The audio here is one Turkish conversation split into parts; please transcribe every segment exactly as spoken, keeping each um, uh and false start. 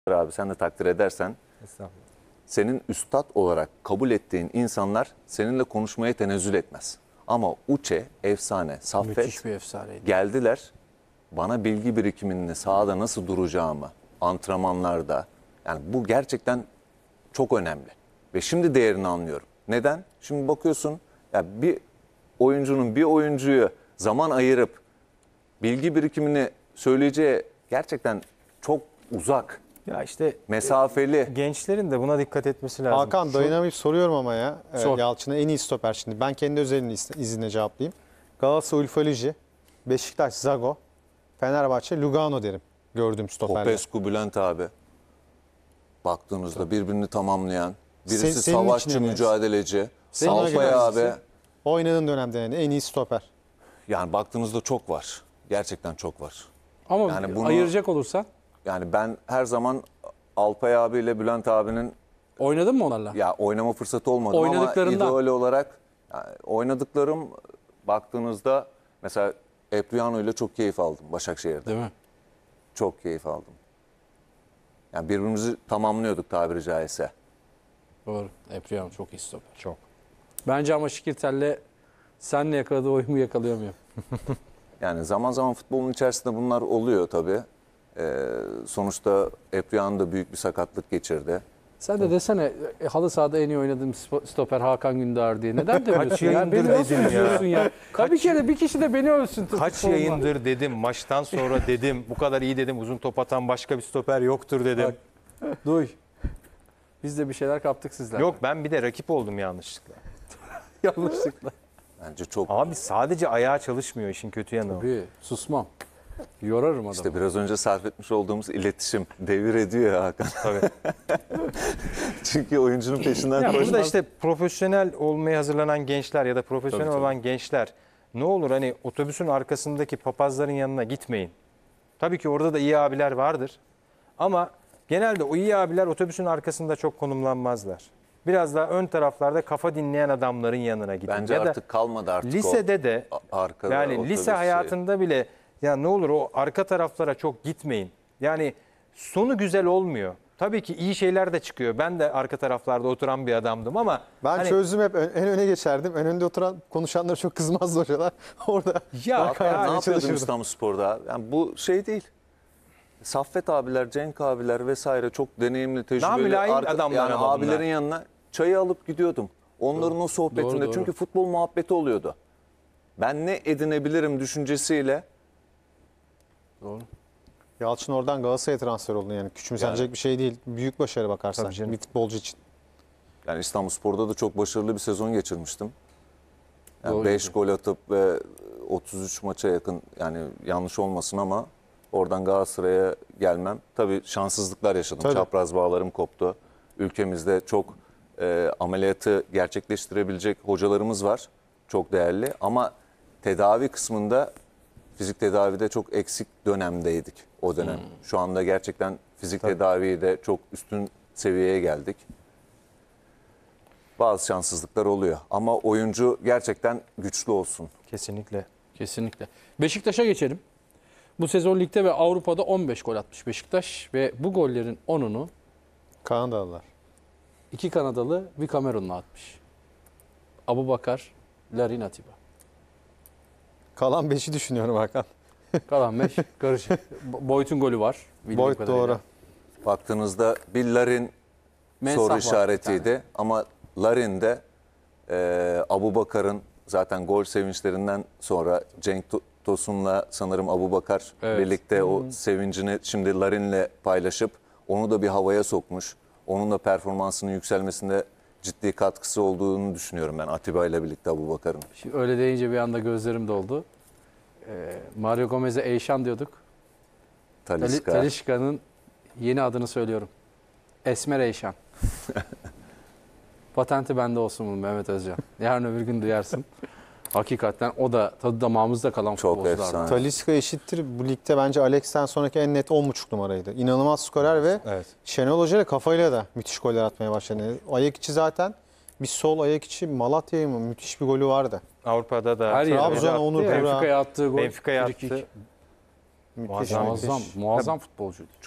abi sen de takdir edersen. Estağfurullah. Senin üstad olarak kabul ettiğin insanlar seninle konuşmaya tenezzül etmez. Ama Uçe, efsane, Saffet Müthiş bir efsaneydi. geldiler. Bana bilgi birikimini sahada nasıl duracağımı, antrenmanlarda. Yani bu gerçekten çok önemli. Ve şimdi değerini anlıyorum. Neden? Şimdi bakıyorsun ya bir oyuncunun bir oyuncuyu zaman ayırıp bilgi birikimini söyleyeceği gerçekten çok uzak, Ya işte mesafeli. gençlerin de buna dikkat etmesi lazım. Hakan Şu- dayanamayıp soruyorum ama ya. Sor. Ee, Yalçın'a en iyi stoper şimdi. Ben kendi özelini izine cevaplayayım. Galatasaray Ulfaliji, Beşiktaş Zago, Fenerbahçe Lugano derim gördüğüm stoperler. Popescu, Bülent abi. Baktığınızda birbirini tamamlayan, birisi Sen- senin savaşçı, için yani. mücadeleci. Senin Alpay için abi. hangisi? Oynadığın dönemde yani en iyi stoper. Yani baktığınızda çok var. Gerçekten çok var. Ama Yani bunu- ayıracak olursan Yani ben her zaman Alpay abiyle Bülent abinin oynadın mı onlarla? ya oynama fırsatı olmadı ama Oynadıklarından. ideal olarak yani oynadıklarım baktığınızda mesela Epriano ile çok keyif aldım Başakşehir'de. Değil mi? Çok keyif aldım. Yani birbirimizi tamamlıyorduk tabiri caizse. Doğru. Epriano çok iyi stoper. Çok. Bence ama Şikirtel'le senle yakaladığı oyunu yakalayamıyor. Yani zaman zaman futbolun içerisinde bunlar oluyor tabii. Ee, sonuçta Epriano da büyük bir sakatlık geçirdi. Sen de desene e, halı sahada en iyi oynadığım spo- stoper Hakan Gündağ diye. Neden demiyorsun ya? yayındır Beni nasıl dedim ya. üzüyorsun ya? Tabii ki de bir kişi de beni ölsün. Kaç futbolda. yayındır dedim, maçtan sonra dedim, bu kadar iyi dedim, uzun top atan başka bir stoper yoktur dedim. Bak. Duy. Biz de bir şeyler kaptık sizden. Yok, ben bir de rakip oldum yanlışlıkla. Yanlışlıkla. Bence çok. Abi sadece ayağı çalışmıyor, işin kötü yanı o. Tabii susmam. Yorarım adamı. İşte biraz önce sarf etmiş olduğumuz iletişim devir ediyor ya Hakan. Tabii. Çünkü oyuncunun peşinden Ya koşmaz. burada işte profesyonel olmaya hazırlanan gençler ya da profesyonel Tabii, tabii. olan gençler ne olur hani otobüsün arkasındaki papazların yanına gitmeyin. Tabii ki orada da iyi abiler vardır. Ama genelde o iyi abiler otobüsün arkasında çok konumlanmazlar. Biraz daha ön taraflarda kafa dinleyen adamların yanına gidin. Bence ya da artık kalmadı artık lisede de o a- arkada yani otobüs lise şeyi. hayatında bile ya ne olur o arka taraflara çok gitmeyin. Yani sonu güzel olmuyor. Tabii ki iyi şeyler de çıkıyor. Ben de arka taraflarda oturan bir adamdım ama Ben hani- çözdüm hep ön- en öne geçerdim. En önde oturan konuşanlara çok kızmazdı hocalar. Orada Ya, daha Hakan kayarmaya ne yapıyordun çalışırdım. İstanbulspor'da? Yani bu şey değil. Saffet abiler, Cenk abiler vesaire çok deneyimli, tecrübeli Namülayim adamlar yani ama abilerin bunlar. yanına çayı alıp gidiyordum. Onların o sohbetinde Doğru, doğru. çünkü futbol muhabbeti oluyordu. Ben ne edinebilirim düşüncesiyle Doğru. Yalçın oradan Galatasaray'a transfer oldu yani. Küçümsenecek Yani. bir şey değil. Büyük başarı bakarsan Tabii canım. bir futbolcu için. yani İstanbulspor'da da çok başarılı bir sezon geçirmiştim. Yani Doğru beş diyorsun. gol atıp ve otuz üç maça yakın yani yanlış olmasın ama oradan Galatasaray'a gelmem. Tabii şanssızlıklar yaşadım. Tabii. Çapraz bağlarım koptu. Ülkemizde çok e, ameliyatı gerçekleştirebilecek hocalarımız var. Çok değerli ama tedavi kısmında fizik tedavide çok eksik dönemdeydik o dönem. Hmm. Şu anda gerçekten fizik tedaviyi de çok üstün seviyeye geldik. Bazı şanssızlıklar oluyor ama oyuncu gerçekten güçlü olsun. kesinlikle. Kesinlikle. Beşiktaş'a geçelim. Bu sezon ligde ve Avrupa'da on beş gol atmış Beşiktaş ve bu gollerin onunu Kanadalılar. iki Kanadalı bir Kamerunlu atmış. Abubakar, Larin Atiba. Kalan beşi düşünüyorum Hakan. Kalan beş karışık. Bo- Boyd'un golü var. bildiğim Boyd kadarıyla. doğru. Baktığınızda bir Larin Mensah soru var bir işaretiydi ama Larin de e, Abubakar'ın zaten gol sevinçlerinden sonra Cenk To- Tosun'la sanırım Abubakar Evet. birlikte o sevincini şimdi Larin'le paylaşıp onu da bir havaya sokmuş. Onun da performansının yükselmesinde ciddi katkısı olduğunu düşünüyorum ben Atiba ile birlikte Abubakar'ın. Şimdi öyle deyince bir anda gözlerim doldu. Ee, Mario Gomez'e Eyşan diyorduk. Tali- Talisca. Talisca'nın yeni adını söylüyorum. Esmer Eyşan. Patenti bende olsun bunun Mehmet Özcan. Yarın öbür gün duyarsın. Hakikaten o da tadı damağımızda kalan Çok futbolculardan. efsane. Talisca eşittir. Bu ligde bence Alex'ten sonraki en net on buçuk numaraydı. İnanılmaz skorer ve Evet. Şenol Hoca ile kafayla da müthiş goller atmaya başladı. Ayak içi zaten bir sol ayak içi Malatya'ya mı müthiş bir golü vardı. Avrupa'da da Her yere. Trabzon'a attı Onur ya. Burak. Benfica'ya attığı gol. Benfica'ya frikik. attı. Müthiş, Muazzam, müthiş. Muazzam, muazzam futbolcuydu. Çok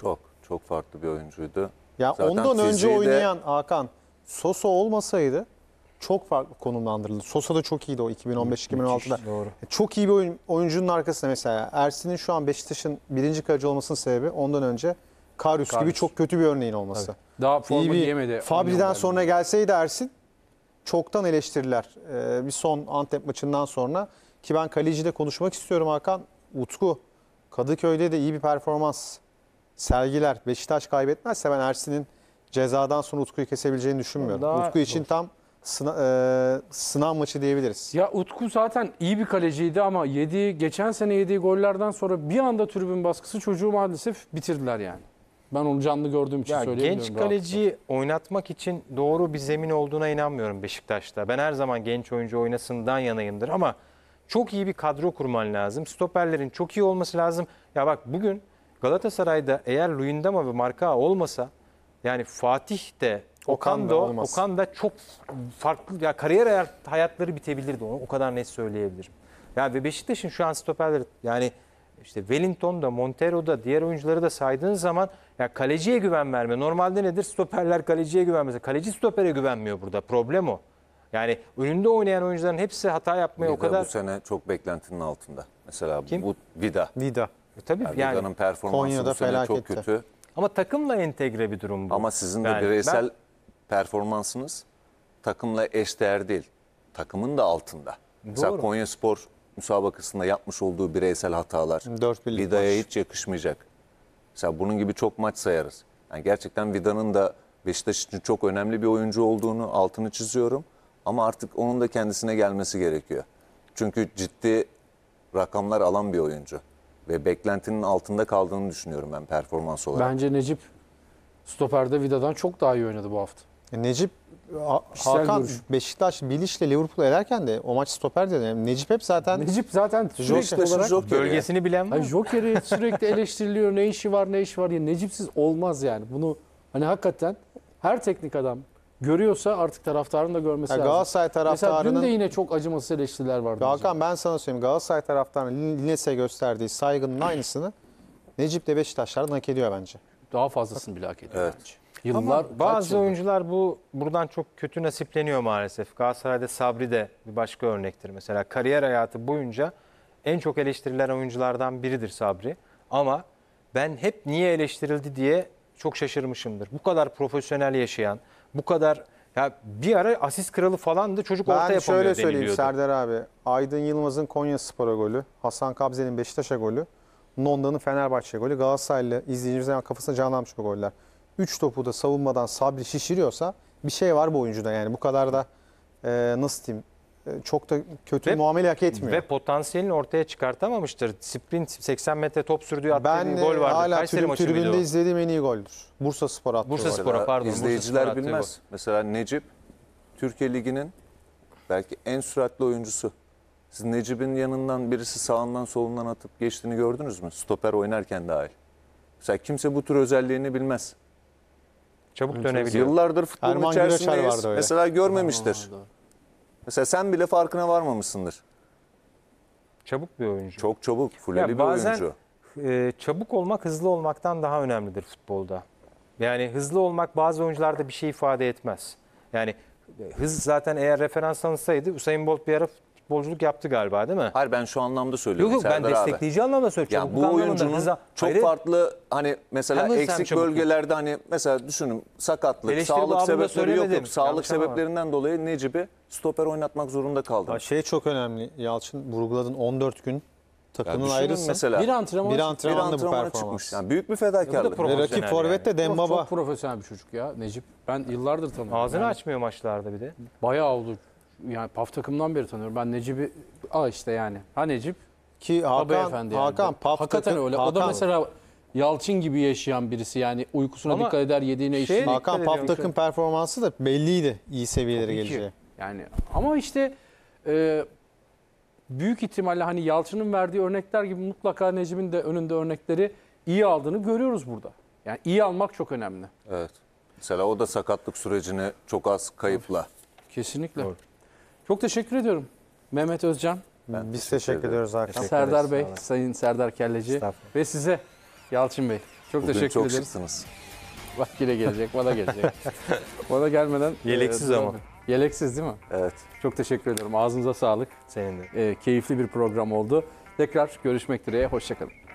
Çok farklı bir oyuncuydu. Ya Zaten ondan önce fiziği de- oynayan Hakan Sosa olmasaydı çok farklı konumlandırıldı. Sosa da çok iyiydi o iki bin on beş iki bin on altıda. Doğru. Çok iyi bir oyun, oyuncunun arkasında mesela. Ersin'in şu an Beşiktaş'ın birinci kaleci olmasının sebebi ondan önce Karius gibi Karius. çok kötü bir örneğin olması. Daha İyi forma bir giyemedi. Fabri'den sonra gelseydi Ersin çoktan eleştiriler. Ee, bir son Antep maçından sonra ki ben kalecide konuşmak istiyorum Hakan. Utku Kadıköy'de de iyi bir performans sergiler. Beşiktaş kaybetmezse ben Ersin'in cezadan sonra Utku'yu kesebileceğini düşünmüyorum. Daha Utku için tam sına- e, sınav maçı diyebiliriz. Ya Utku zaten iyi bir kaleciydi ama yediği, geçen sene yediği gollerden sonra bir anda tribün baskısı çocuğu maalesef bitirdiler yani. Ben onu canlı gördüğüm için Ya söyleyebilirim. genç rahatlıkla. kaleciyi oynatmak için doğru bir zemin olduğuna inanmıyorum Beşiktaş'ta. Ben her zaman genç oyuncu oynasından yanayımdır ama çok iyi bir kadro kurman lazım. Stoperlerin çok iyi olması lazım. Ya bak bugün Galatasaray'da eğer Luyendama ve Marka olmasa yani Fatih de Okan Okan da da olmaz. Okan da çok farklı ya kariyer hayat- hayatları bitebilirdi onu o kadar net söyleyebilirim. Ya ve Beşiktaş'ın şu an stoperleri yani işte Wellington'da, Montero'da, diğer oyuncuları da saydığın zaman ya kaleciye güven verme. Normalde nedir? Stoperler kaleciye güvenmez. Kaleci stopere güvenmiyor burada. Problem o. Yani önünde oynayan oyuncuların hepsi hata yapmaya o Vida kadar... bu sene çok beklentinin altında. Mesela Kim? bu Vida. Vida. E, Tabii Yani yani. Vida'nın performansı Konya'da bu sene çok felaketti. kötü. Ama takımla entegre bir durum bu. Ama sizin de Yani bireysel ben- performansınız takımla eşdeğer değil. Takımın da altında. Mesela Doğru. Konyaspor müsabakasında yapmış olduğu bireysel hatalar Dört birlik Vida'ya maç. hiç yakışmayacak. Mesela bunun gibi çok maç sayarız. Yani gerçekten Vida'nın da Beşiktaş için çok önemli bir oyuncu olduğunu altını çiziyorum. Ama artık onun da kendisine gelmesi gerekiyor. Çünkü ciddi rakamlar alan bir oyuncu. Ve beklentinin altında kaldığını düşünüyorum ben performans olarak. Bence Necip stoperde Vida'dan çok daha iyi oynadı bu hafta. E, Necip Ha- Kişisel Hakan görüş. Beşiktaş Biliş'le Liverpool elerken de o maç stoper dedi. Yani Necip hep zaten Necip zaten sürekli Beşiktaş'ın olarak Joker'i ya. Bölgesini bilen var. Hayır, Joker'i sürekli eleştiriliyor. Ne işi var, ne işi var diye. Necipsiz olmaz yani. Bunu hani hakikaten her teknik adam görüyorsa artık taraftarın da görmesi Ya lazım. Galatasaray Mesela dün taraftarının de yine çok acımasız eleştiriler vardı. Hakan ben sana söyleyeyim Galatasaray taraftarının Lines'e gösterdiği saygının aynısını Necip de Beşiktaşlardan hak ediyor bence. Daha fazlasını bile hak ediyor Evet. bence. Yıllar, Ama bazı kaç yıldır? oyuncular bu buradan çok kötü nasipleniyor maalesef. Galatasaray'da Sabri de bir başka örnektir. Mesela kariyer hayatı boyunca en çok eleştirilen oyunculardan biridir Sabri. Ama ben hep niye eleştirildi diye çok şaşırmışımdır. Bu kadar profesyonel yaşayan, bu kadar ya bir ara asist kralı falandı çocuk orta Ben yapamıyor şöyle söyleyeyim deniliyordu. Serdar abi. Aydın Yılmaz'ın Konyaspor'a golü, Hasan Kabze'nin Beşiktaş'a golü, Nonda'nın Fenerbahçe golü, Galatasaraylı izleyicimizin kafasına canlanmış bu goller. Üç topu da savunmadan Sabri şişiriyorsa bir şey var bu oyuncuda yani. Bu kadar da e, nasıl diyeyim e, çok da kötü Ve- muamele hak etmiyor. Ve potansiyelini ortaya çıkartamamıştır. Sprint seksen metre top sürdüğü attığı ben bir e, gol vardı. hala Kayseri tribün, maçı mıydı tribünde o? izlediğim en iyi goldür. Bursa Spor attı. Bursa o golü. Spor'a, Mesela pardon, Bursa Spor İzleyiciler attığı bilmez. Mesela Necip Türkiye Ligi'nin belki en süratli oyuncusu. Siz Necip'in yanından birisi sağından solundan atıp geçtiğini gördünüz mü? Stoper oynarken dahil. Mesela kimse bu tür özelliğini bilmez. Çabuk dönebiliyor. Yıllardır futbolun Erman Güreçer içerisindeyiz. vardı öyle. Mesela görmemiştir. Aa, doğru. Mesela sen bile farkına varmamışsındır. Çabuk bir oyuncu. Çok çabuk, fulleli Ya bir bazen- oyuncu. Ee, çabuk olmak hızlı olmaktan daha önemlidir futbolda. Yani hızlı olmak bazı oyuncularda bir şey ifade etmez. Yani e, hız zaten eğer referans alınsaydı Usain Bolt bir ara futbolculuk yaptı galiba değil mi? Hayır ben şu anlamda söylüyorum Yok yok ben Serdar abi. destekleyici anlamda söylüyorum. Ya Çabukluk bu anlamında oyuncunun hıza- çok Hayır, farklı hani mesela Hem hız hem eksik çabukluk. bölgelerde hani mesela düşünün sakatlık, Eleştiri sağlık babında sebepleri yok söylemedim. yok. Sağlık Yanlış anlama. sebeplerinden dolayı Necip'i stoper oynatmak zorunda kaldı. Ya şey çok önemli Yalçın vurguladın on dört gün Ya takımın düşünün ayrısın. mesela Bir antrenman Bir bir antrenmanda bu antrenmana performans. çıkmış. Yani büyük bir Ya fedakarlık. bu da Ve rakip profesyonel forvet de çok, Dembaba. çok profesyonel bir çocuk ya Necip. Ben yıllardır tanıyorum. ağzını Yani açmıyor maçlarda bir de. Bayağı oldu. Yani P A F takımından beri tanıyorum. Ben Necip'i Aa işte yani. Ha Necip, Ki ha Hakan, beyefendi yani. Hakan Paf Hakikaten takım- öyle. O da Hakan- mesela Yalçın gibi yaşayan birisi. Yani uykusuna Ama dikkat eder, yediğine şey- içtiğine. Hakan dikkat Paf ediyorum. takım performansı da belliydi iyi seviyelere Tabii ki. geleceği. Yani ama işte e, büyük ihtimalle hani Yalçın'ın verdiği örnekler gibi mutlaka Necip'in de önünde örnekleri iyi aldığını görüyoruz burada. Yani iyi almak çok önemli. Evet. Mesela o da sakatlık sürecini çok az kayıpla. Kesinlikle. Çok teşekkür ediyorum. Mehmet Özcan, Ben Biz teşekkür teşekkür ederim. ediyoruz Hakan. Teşekkür Serdar ederiz, Bey, sağ olun. Sayın Serdar Kelleci Estağfurullah. ve size Yalçın Bey. Çok Bugün teşekkür çok ederiz. şıksınız. Bak yine gelecek, bana gelecek. Bana gelmeden... Yeleksiz e, ama. Yeleksiz değil mi? Evet. Çok teşekkür ederim. Ağzınıza sağlık. Senin de. E, keyifli bir program oldu. Tekrar görüşmek dileğiyle. Hoşçakalın.